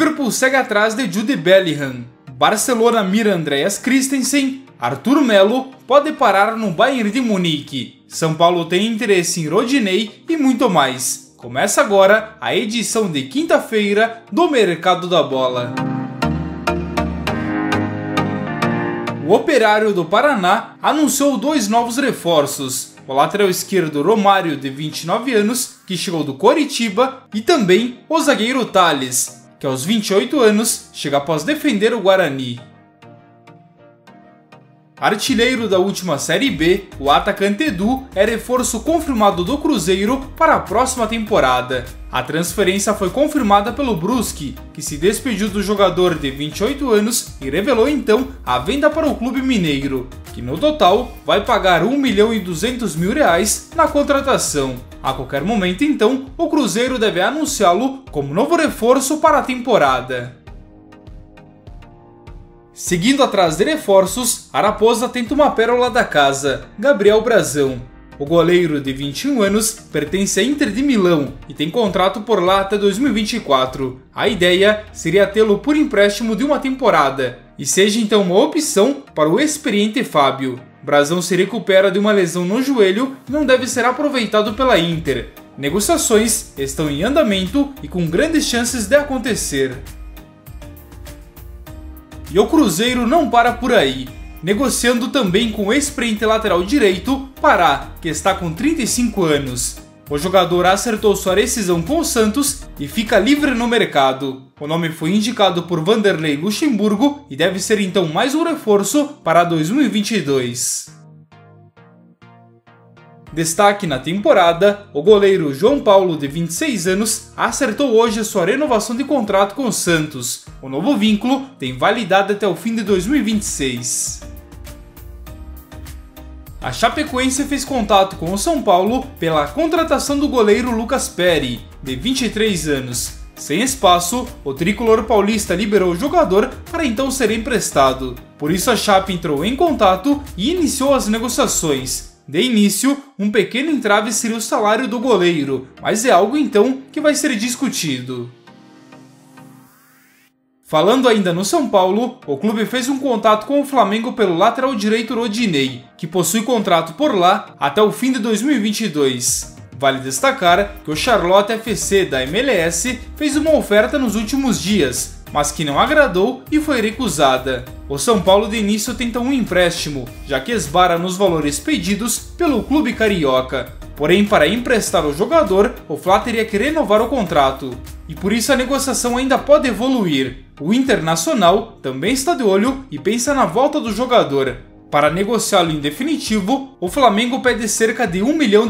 Liverpool segue atrás de Jude Bellingham. Barcelona mira Andreas Christensen. Arthur Melo pode parar no Bayern de Munique. São Paulo tem interesse em Rodinei e muito mais. Começa agora a edição de quinta-feira do Mercado da Bola. O Operário do Paraná anunciou 2 novos reforços. O lateral esquerdo Romário, de 29 anos, que chegou do Coritiba, e também o zagueiro Thales, que aos 28 anos chega após defender o Guarani. Artilheiro da última Série B, o atacante Edu é reforço confirmado do Cruzeiro para a próxima temporada. A transferência foi confirmada pelo Brusque, que se despediu do jogador de 28 anos e revelou então a venda para o clube mineiro, que no total vai pagar R$1.200.000 na contratação. A qualquer momento então, o Cruzeiro deve anunciá-lo como novo reforço para a temporada. Seguindo atrás de reforços, a Raposa tenta uma pérola da casa, Gabriel Brazão. O goleiro de 21 anos pertence à Inter de Milão e tem contrato por lá até 2024. A ideia seria tê-lo por empréstimo de uma temporada, e seja então uma opção para o experiente Fábio. Brazão se recupera de uma lesão no joelho e não deve ser aproveitado pela Inter. Negociações estão em andamento e com grandes chances de acontecer. E o Cruzeiro não para por aí, negociando também com o ex-frente lateral direito, Pará, que está com 35 anos. O jogador acertou sua rescisão com o Santos e fica livre no mercado. O nome foi indicado por Vanderlei Luxemburgo e deve ser então mais um reforço para 2022. Destaque na temporada, o goleiro João Paulo, de 26 anos, acertou hoje sua renovação de contrato com o Santos. O novo vínculo tem validade até o fim de 2026. A Chapecoense fez contato com o São Paulo pela contratação do goleiro Lucas Perry, de 23 anos. Sem espaço, o tricolor paulista liberou o jogador para então ser emprestado. Por isso a Chape entrou em contato e iniciou as negociações. De início, um pequeno entrave seria o salário do goleiro, mas é algo então que vai ser discutido. Falando ainda no São Paulo, o clube fez um contato com o Flamengo pelo lateral direito Rodinei, que possui contrato por lá até o fim de 2022. Vale destacar que o Charlotte FC da MLS fez uma oferta nos últimos dias, mas que não agradou e foi recusada. O São Paulo de início tenta um empréstimo, já que esbara nos valores pedidos pelo clube carioca. Porém, para emprestar o jogador, o Fla teria que renovar o contrato, e por isso a negociação ainda pode evoluir. O Internacional também está de olho e pensa na volta do jogador. Para negociá-lo em definitivo, o Flamengo pede cerca de $1 milhão.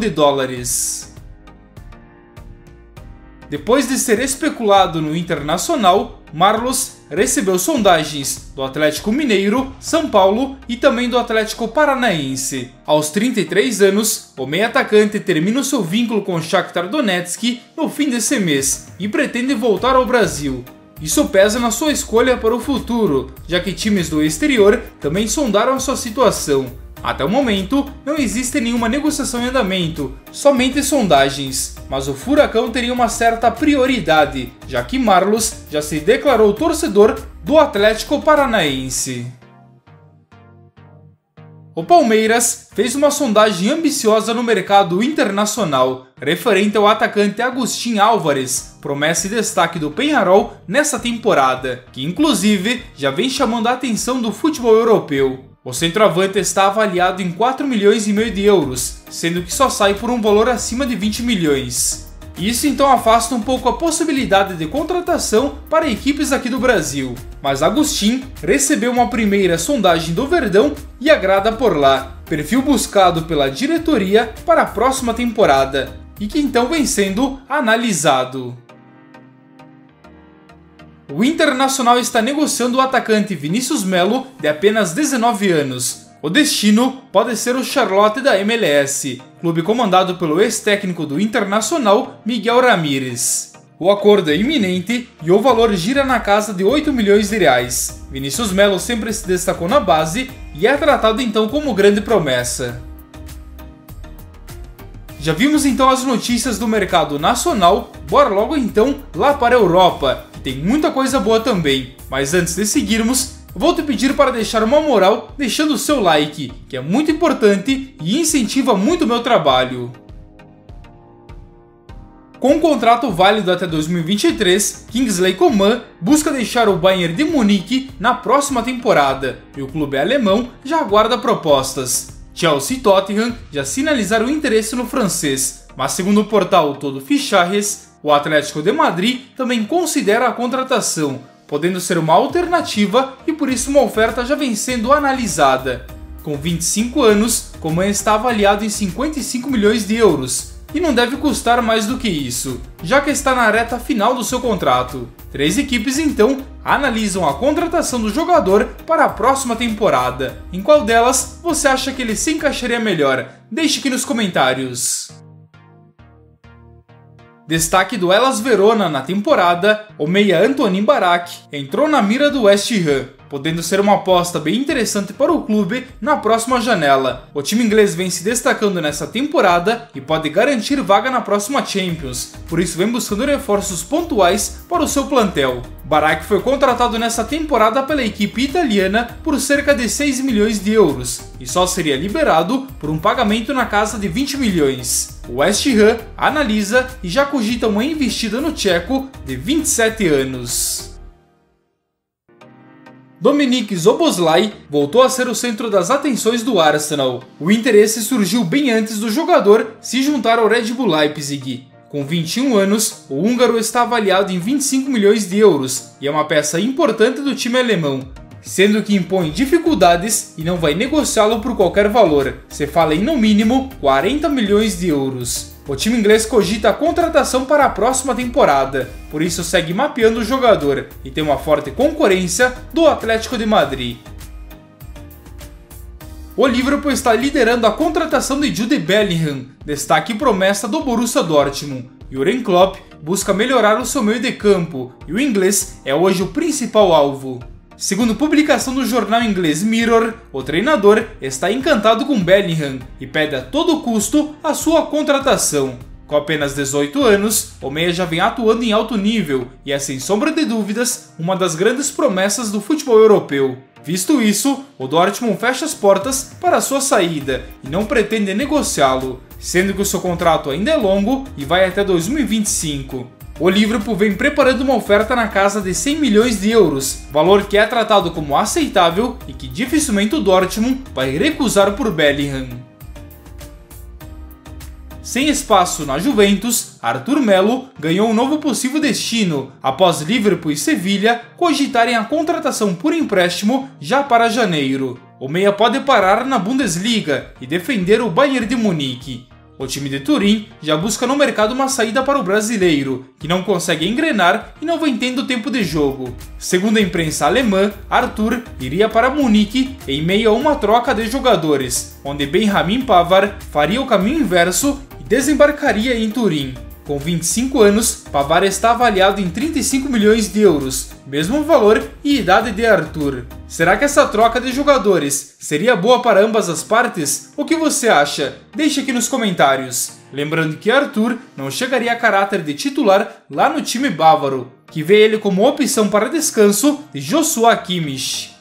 Depois de ser especulado no Internacional, Marlos recebeu sondagens do Atlético Mineiro, São Paulo e também do Atlético Paranaense. Aos 33 anos, o meio-atacante termina o seu vínculo com o Shakhtar Donetsk no fim desse mês e pretende voltar ao Brasil. Isso pesa na sua escolha para o futuro, já que times do exterior também sondaram a sua situação. Até o momento, não existe nenhuma negociação em andamento, somente sondagens, mas o Furacão teria uma certa prioridade, já que Marlos já se declarou torcedor do Atlético Paranaense. O Palmeiras fez uma sondagem ambiciosa no mercado internacional, referente ao atacante Agustín Álvares, promessa e destaque do Peñarol nessa temporada, que inclusive já vem chamando a atenção do futebol europeu. O centroavante está avaliado em 4,5 milhões de euros, sendo que só sai por um valor acima de 20 milhões. Isso então afasta um pouco a possibilidade de contratação para equipes aqui do Brasil, mas Agustín recebeu uma primeira sondagem do Verdão e agrada por lá, perfil buscado pela diretoria para a próxima temporada, e que então vem sendo analisado. O Internacional está negociando o atacante Vinícius Melo, de apenas 19 anos. O destino pode ser o Charlotte da MLS, clube comandado pelo ex-técnico do Internacional, Miguel Ramírez. O acordo é iminente e o valor gira na casa de 8 milhões de reais. Vinícius Melo sempre se destacou na base e é tratado então como grande promessa. Já vimos então as notícias do mercado nacional, bora logo então lá para a Europa. tem muita coisa boa também. Mas antes de seguirmos, vou te pedir para deixar uma moral deixando o seu like, que é muito importante e incentiva muito o meu trabalho. Com um contrato válido até 2023, Kingsley Coman busca deixar o Bayern de Munique na próxima temporada, e o clube alemão já aguarda propostas. Chelsea e Tottenham já sinalizaram interesse no francês, mas segundo o portal Todo Fichajes, o Atlético de Madrid também considera a contratação, podendo ser uma alternativa e por isso uma oferta já vem sendo analisada. Com 25 anos, Coman está avaliado em 55 milhões de euros, e não deve custar mais do que isso, já que está na reta final do seu contrato. 3 equipes então analisam a contratação do jogador para a próxima temporada. Em qual delas você acha que ele se encaixaria melhor? Deixe aqui nos comentários. Destaque do Hellas Verona na temporada, o meia Antonin Barak entrou na mira do West Ham, podendo ser uma aposta bem interessante para o clube na próxima janela. O time inglês vem se destacando nessa temporada e pode garantir vaga na próxima Champions, por isso vem buscando reforços pontuais para o seu plantel. Barak foi contratado nessa temporada pela equipe italiana por cerca de 6 milhões de euros e só seria liberado por um pagamento na casa de 20 milhões. O West Ham analisa e já cogita uma investida no tcheco de 27 anos. Dominik Szoboszlai voltou a ser o centro das atenções do Arsenal. O interesse surgiu bem antes do jogador se juntar ao Red Bull Leipzig. Com 21 anos, o húngaro está avaliado em 25 milhões de euros e é uma peça importante do time alemão, sendo que impõe dificuldades e não vai negociá-lo por qualquer valor. Se fala em no mínimo 40 milhões de euros. O time inglês cogita a contratação para a próxima temporada, por isso segue mapeando o jogador e tem uma forte concorrência do Atlético de Madrid. O Liverpool está liderando a contratação de Jude Bellingham, destaque e promessa do Borussia Dortmund. Jürgen Klopp busca melhorar o seu meio de campo e o inglês é hoje o principal alvo. Segundo publicação do jornal inglês Mirror, o treinador está encantado com Bellingham e pede a todo custo a sua contratação. Com apenas 18 anos, o meia já vem atuando em alto nível e é sem sombra de dúvidas uma das grandes promessas do futebol europeu. Visto isso, o Dortmund fecha as portas para sua saída e não pretende negociá-lo, sendo que o seu contrato ainda é longo e vai até 2025. O Liverpool vem preparando uma oferta na casa de 100 milhões de euros, valor que é tratado como aceitável e que dificilmente o Dortmund vai recusar por Bellingham. Sem espaço na Juventus, Arthur Melo ganhou um novo possível destino após Liverpool e Sevilha cogitarem a contratação por empréstimo já para janeiro. O meia pode parar na Bundesliga e defender o Bayern de Munique. O time de Turim já busca no mercado uma saída para o brasileiro, que não consegue engrenar e não vem tendo tempo de jogo. Segundo a imprensa alemã, Arthur iria para Munique em meio a uma troca de jogadores, onde Benjamin Pavard faria o caminho inverso e desembarcaria em Turim. Com 25 anos, Pavard está avaliado em 35 milhões de euros, mesmo valor e idade de Arthur. Será que essa troca de jogadores seria boa para ambas as partes? O que você acha? Deixe aqui nos comentários. Lembrando que Arthur não chegaria a caráter de titular lá no time bávaro, que vê ele como opção para descanso de Joshua Kimmich.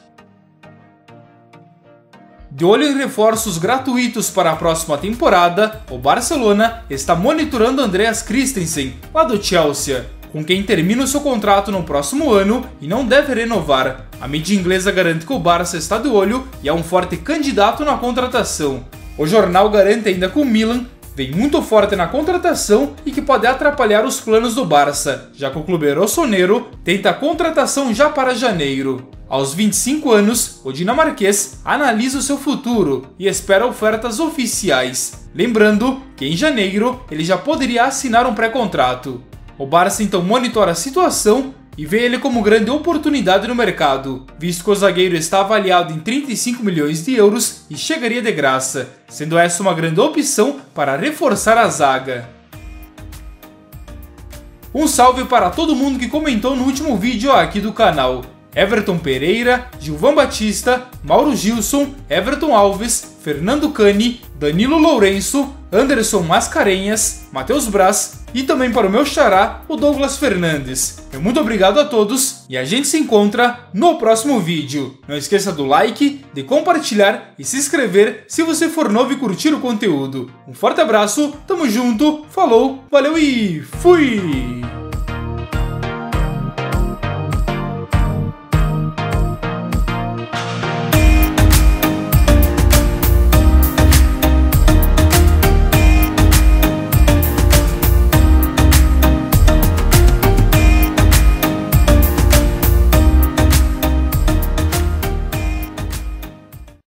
De olho em reforços gratuitos para a próxima temporada, o Barcelona está monitorando Andreas Christensen, lá do Chelsea, com quem termina o seu contrato no próximo ano e não deve renovar. A mídia inglesa garante que o Barça está de olho e é um forte candidato na contratação. O jornal garante ainda que o Milan vem muito forte na contratação e que pode atrapalhar os planos do Barça, já que o clube rossonero tenta a contratação já para janeiro. Aos 25 anos, o dinamarquês analisa o seu futuro e espera ofertas oficiais. Lembrando que em janeiro ele já poderia assinar um pré-contrato. O Barça então monitora a situação e vê ele como grande oportunidade no mercado, visto que o zagueiro está avaliado em 35 milhões de euros e chegaria de graça, sendo essa uma grande opção para reforçar a zaga. Um salve para todo mundo que comentou no último vídeo aqui do canal. Everton Pereira, Gilvan Batista, Mauro Gilson, Everton Alves, Fernando Cani, Danilo Lourenço, Anderson Mascarenhas, Matheus Braz, e também para o meu xará, o Douglas Fernandes. Muito obrigado a todos e a gente se encontra no próximo vídeo. Não esqueça do like, de compartilhar e se inscrever se você for novo e curtir o conteúdo. Um forte abraço, tamo junto, falou, valeu e fui!